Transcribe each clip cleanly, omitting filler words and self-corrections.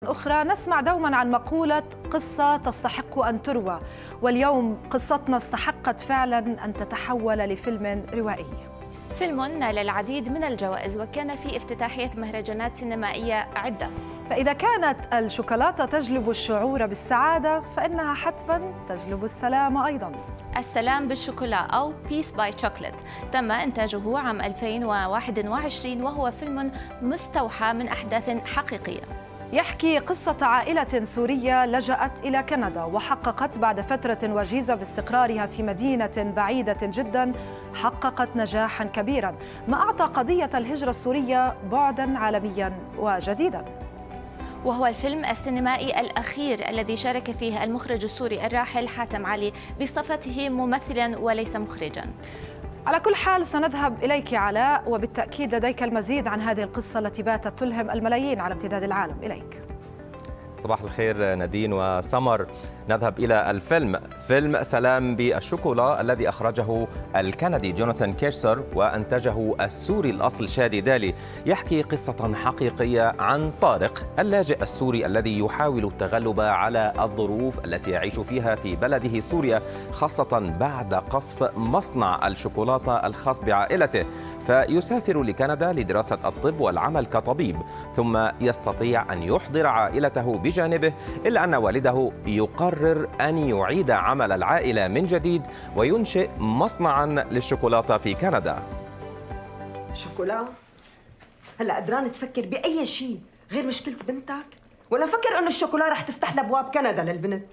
أخرى نسمع دوما عن مقولة قصة تستحق أن تروى، واليوم قصتنا استحقت فعلا أن تتحول لفيلم روائي. فيلم نال العديد من الجوائز وكان في افتتاحية مهرجانات سينمائية عدة. فإذا كانت الشوكولاتة تجلب الشعور بالسعادة فإنها حتما تجلب السلام أيضا. السلام بالشوكولا أو Peace by Chocolate تم إنتاجه عام 2021 وهو فيلم مستوحى من أحداث حقيقية. يحكي قصة عائلة سورية لجأت إلى كندا وحققت بعد فترة وجيزة باستقرارها في مدينة بعيدة جدا حققت نجاحا كبيرا ما أعطى قضية الهجرة السورية بعدا عالميا وجديدا. وهو الفيلم السينمائي الأخير الذي شارك فيه المخرج السوري الراحل حاتم علي بصفته ممثلا وليس مخرجا. على كل حال سنذهب إليك علاء، وبالتأكيد لديك المزيد عن هذه القصة التي باتت تلهم الملايين على امتداد العالم. إليك. صباح الخير نادين وسمر. نذهب إلى الفيلم، فيلم سلام بالشوكولا الذي أخرجه الكندي جوناثان كيرسر وأنتجه السوري الأصل شادي دالي. يحكي قصة حقيقية عن طارق اللاجئ السوري الذي يحاول التغلب على الظروف التي يعيش فيها في بلده سوريا، خاصة بعد قصف مصنع الشوكولاتة الخاص بعائلته، فيسافر لكندا لدراسة الطب والعمل كطبيب، ثم يستطيع أن يحضر عائلته بجانبه، إلا أن والده يقرر أن يعيد عمل العائلة من جديد وينشئ مصنعاً للشوكولاتة في كندا. شوكولا؟ هلا قدران تفكر بأي شيء غير مشكلة بنتك؟ ولا فكر إنه الشوكولا رح تفتح لأبواب كندا للبنت؟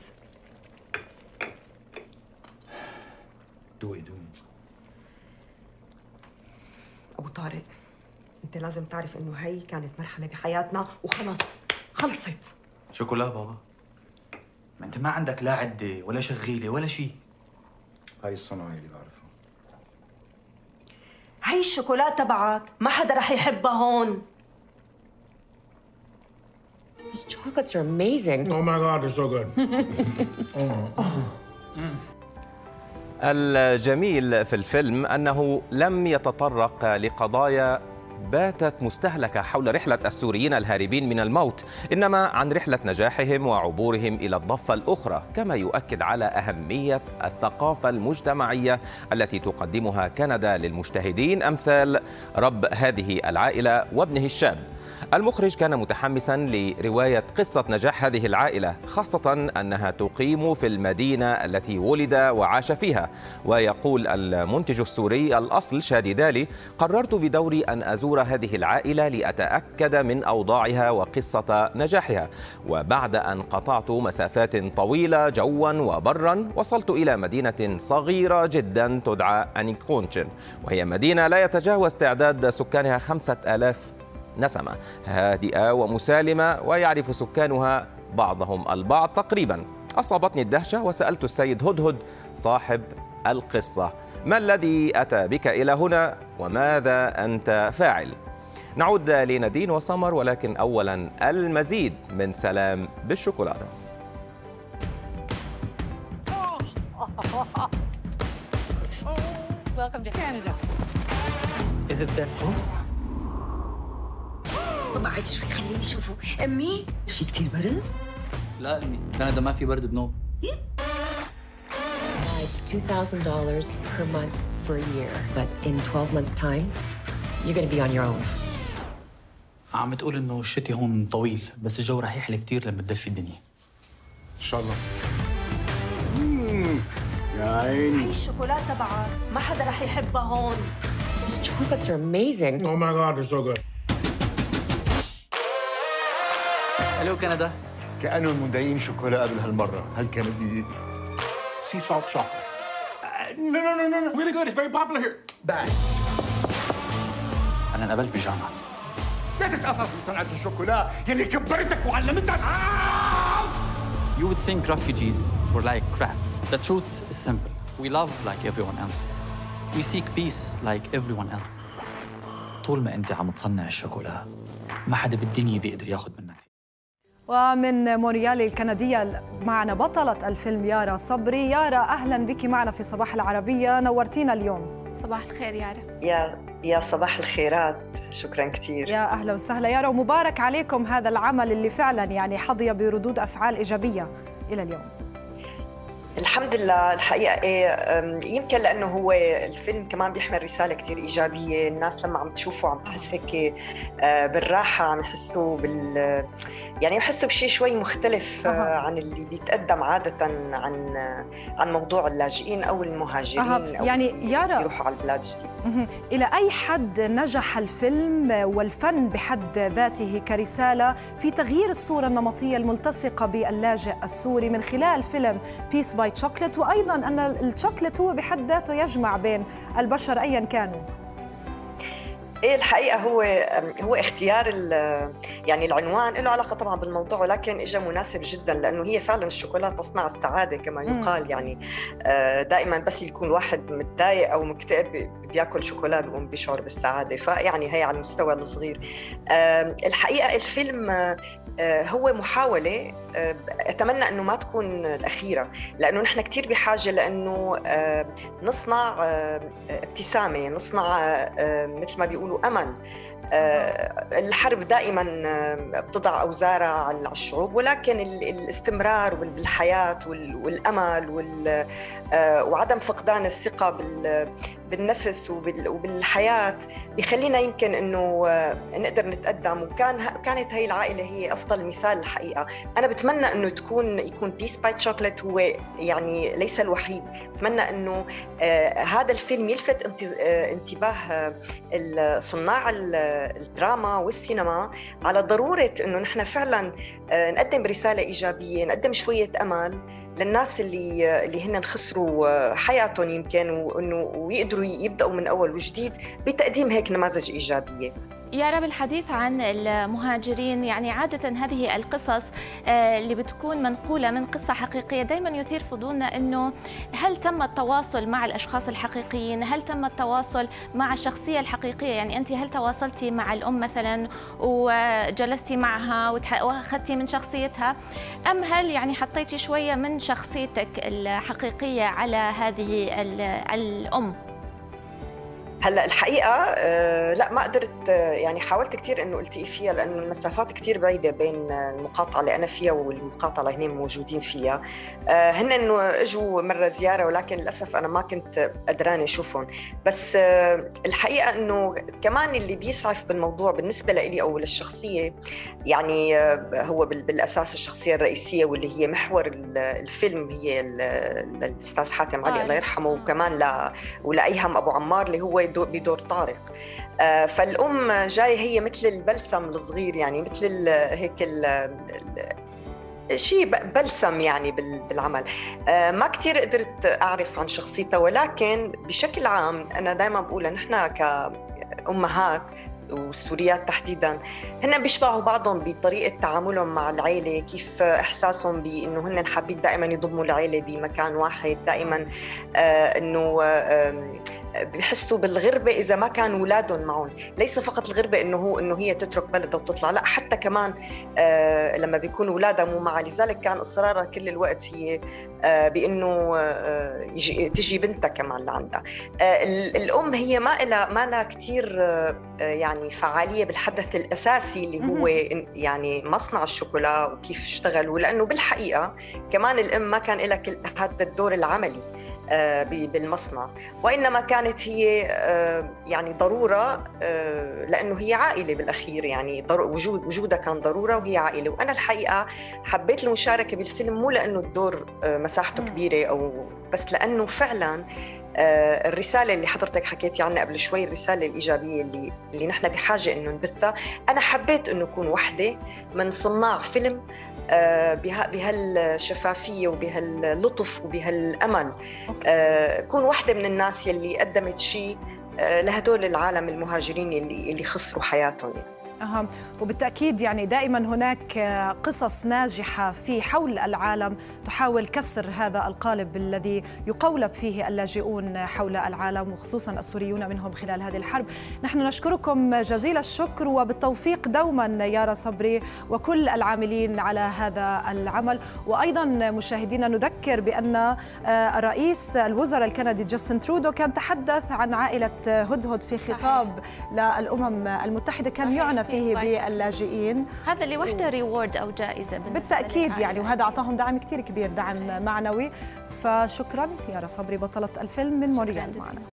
دوقي أبو طارق، أنت لازم تعرف إنه هي كانت مرحلة بحياتنا وخلص خلصت. شوكولا بابا، ما انت ما عندك لا عدة ولا شغيلة ولا شيء. هاي الصناعة اللي بعرفها. هاي الشوكولا تبعك ما حدا رح يحبها هون. These chocolates are amazing. Oh my God, they're so good. الجميل في الفيلم أنه لم يتطرق لقضايا باتت مستهلكة حول رحلة السوريين الهاربين من الموت، إنما عن رحلة نجاحهم وعبورهم إلى الضفة الأخرى، كما يؤكد على أهمية الثقافة المجتمعية التي تقدمها كندا للمشاهدين، أمثال رب هذه العائلة وابنه الشاب. المخرج كان متحمسا لرواية قصة نجاح هذه العائلة، خاصة أنها تقيم في المدينة التي ولد وعاش فيها. ويقول المنتج السوري الأصل شادي دالي: قررت بدوري أن أزور هذه العائلة لأتأكد من أوضاعها وقصة نجاحها، وبعد أن قطعت مسافات طويلة جوا وبرا وصلت إلى مدينة صغيرة جدا تدعى أنيكونشن، وهي مدينة لا يتجاوز تعداد سكانها 5000 نسمة، هادئة ومسالمة ويعرف سكانها بعضهم البعض تقريبا. أصابتني الدهشة وسألت السيد هدهد صاحب القصة: ما الذي أتى بك إلى هنا وماذا أنت فاعل؟ نعود لنادين وسمر، ولكن أولا المزيد من سلام بالشوكولاتة. Welcome to Canada. Is it that cool? ما عادش فيك خليني اشوفه. امي في كثير برد؟ لا امي، كندا ما في برد بنوب. It's $2,000 per month for a year, but in 12 months' time, you're going to be on your own. عم تقول انه الشتي هون طويل، بس الجو رح يحلى كثير لما تدفي الدنيا. إن شاء الله. يا عيني. هاي الشوكولا تبعك ما حدا رح يحبها هون. These chocolates are amazing. Oh my God, they're so good. الو كندا. كأنهم مدعين شوكولا قبل هالمرة، هالكنديين. Sea salt chocolate. No. Really good. It's very popular here. Bad. أنا انقبلت بالجامعة. لا تتأثر في صناعة الشوكولا يلي كبرتك وعلمتك. You would think refugees were like rats. The truth is simple. We love like everyone else. We seek peace like everyone else. طول ما أنت عم تصنع الشوكولا ما حدا بالدنيا بيقدر ياخذ منك. ومن مونريال الكندية معنا بطلة الفيلم يارا صبري. يارا، أهلا بك معنا في صباح العربية، نورتينا اليوم. صباح الخير يارا. يا صباح الخيرات. شكرا كثير. يا أهلا وسهلا يارا، ومبارك عليكم هذا العمل اللي فعلا يعني حظي بردود أفعال إيجابية إلى اليوم. الحمد لله. الحقيقة يمكن لأنه هو الفيلم كمان بيحمل رسالة كتير إيجابية. الناس لما عم تشوفه عم تحس هيك بالراحة، عم يحسوا يعني يحسوا بشيء شوي مختلف عن اللي بيتقدم عادة عن موضوع اللاجئين أو المهاجرين أو يعني يارا يروحوا على البلاد الجديدة. إلى أي حد نجح الفيلم والفن بحد ذاته كرسالة في تغيير الصورة النمطية الملتصقة باللاجئ السوري من خلال فيلم بيس باي تشوكلت، وأيضاً أن الشوكلت هو بحد ذاته يجمع بين البشر أياً كانوا؟ ايه الحقيقه هو اختيار يعني العنوان له علاقه طبعا بالموضوع، ولكن اجى مناسب جدا لانه هي فعلا الشوكولاته تصنع السعاده كما يقال. يعني دائما بس يكون الواحد متضايق او مكتئب بياكل شوكولا بيقوم بيشعر بالسعاده، فيعني هي على المستوى الصغير. الحقيقه الفيلم هو محاولة أتمنى أنه ما تكون الأخيرة، لأنه نحن كتير بحاجة لأنه نصنع ابتسامة، نصنع مثل ما بيقولوا أمل. الحرب دائما بتضع أوزارها على الشعوب، ولكن الاستمرار بالحياة والأمل وعدم فقدان الثقة بالنفس وبالحياة بيخلينا يمكن أنه نقدر نتقدم. وكانت هاي العائلة هي أفضل مثال الحقيقة. أنا بتمنى أنه يكون بيس باي تشوكلت هو يعني ليس الوحيد. بتمنى أنه هذا الفيلم يلفت انتباه صناع الدراما والسينما على ضرورة أنه نحن فعلا نقدم رسالة إيجابية، نقدم شوية أمل للناس اللي هن خسروا حياتهم يمكن، ويقدروا يبدأوا من أول وجديد بتقديم هيك نماذج إيجابية. يارا، بالحديث عن المهاجرين، يعني عادة هذه القصص اللي بتكون منقولة من قصة حقيقية دايما يثير فضولنا إنه هل تم التواصل مع الأشخاص الحقيقيين؟ هل تم التواصل مع الشخصية الحقيقية؟ يعني أنت هل تواصلتي مع الأم مثلا وجلستي معها وأخذتي من شخصيتها، أم هل يعني حطيتي شوية من شخصيتك الحقيقية على هذه الأم؟ هلا الحقيقه لا ما قدرت، يعني حاولت كثير انه التقي فيها لانه المسافات كثير بعيده بين المقاطعه اللي انا فيها والمقاطعه اللي هن موجودين فيها. هن انه اجوا مره زياره، ولكن للاسف انا ما كنت قدرانه اشوفهم. بس الحقيقه انه كمان اللي بيسعف بالموضوع بالنسبه لي او للشخصيه، يعني هو بالاساس الشخصيه الرئيسيه واللي هي محور الفيلم هي الاستاذ حاتم علي الله يرحمه، وكمان ولايهم ابو عمار اللي هو بدور طارق. فالأم جاية هي مثل البلسم الصغير، يعني مثل هيك شيء بلسم يعني بالعمل. ما كتير قدرت أعرف عن شخصيتها، ولكن بشكل عام أنا دايما بقول نحن كأمهات والسوريات تحديداً هن بيشبهوا بعضهم بطريقة تعاملهم مع العيلة، كيف إحساسهم بأنه هن حابين دائماً يضموا العيلة بمكان واحد، دائماً أنه بيحسوا بالغربة إذا ما كان أولادهم معهم. ليس فقط الغربة إنه هي تترك بلدها وتطلع، لا حتى كمان لما بيكون أولادها مو معها. لذلك كان إصرارها كل الوقت هي بأنه تجي بنتها كمان لعندها. الأم هي ما لها كتير يعني فعالية بالحدث الأساسي اللي هو يعني مصنع الشوكولا وكيف اشتغل، ولأنه بالحقيقة كمان الأم ما كان لها هذا الدور العملي بالمصنع، وإنما كانت هي يعني ضرورة، لأنه هي عائلة بالأخير، يعني وجودها كان ضرورة وهي عائلة. وأنا الحقيقة حبيت المشاركة بالفيلم مو لأنه الدور مساحته كبيرة أو بس، لأنه فعلاً الرسالة اللي حضرتك حكيتي عنها قبل شوي، الرسالة الإيجابية اللي نحن بحاجة إنه نبثها، أنا حبيت إنه أكون وحدة من صناع فيلم بهالشفافية وبهاللطف وبهالأمل، كون واحدة من الناس يلي قدمت شيء لهدول العالم المهاجرين اللي خسروا حياتهم. وبالتأكيد يعني دائما هناك قصص ناجحة في حول العالم تحاول كسر هذا القالب الذي يقولب فيه اللاجئون حول العالم، وخصوصا السوريون منهم خلال هذه الحرب. نحن نشكركم جزيل الشكر وبالتوفيق دوما يارا صبري وكل العاملين على هذا العمل. وأيضا مشاهدينا نذكر بأن رئيس الوزراء الكندي جاستن ترودو كان تحدث عن عائلة هدهد في خطاب للأمم المتحدة، كان يعنى فيه باللاجئين. هذا لوحده ريورد أو جائزة بالتأكيد يعني، وهذا أعطاهم دعم كتير كبير، دعم معنوي. فشكرا يارا صبري بطلة الفيلم من موريال معنا.